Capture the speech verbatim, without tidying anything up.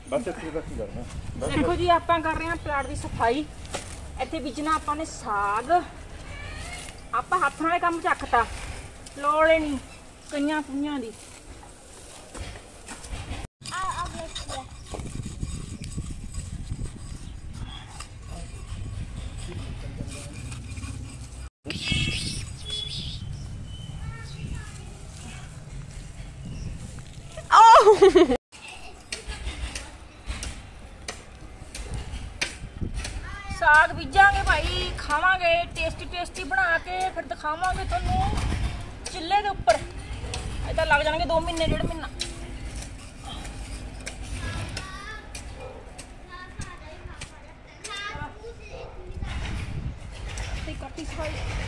बस इतने तक ही करना। देखो जी आप कर रहे हैं प्लाट की सफाई। इतने बीजना आपने साग आप हाथ नाल काम चकता लोड़ नहीं कईयां कुइयां दी। साग बीजांगे भाई खावांगे टेस्टी टेस्टी बना के फिर दिखावांगे तुहानू चुल्हे के उपर। इधर लग जाएंगे दो महीने डेढ़ महीना। करती सफाई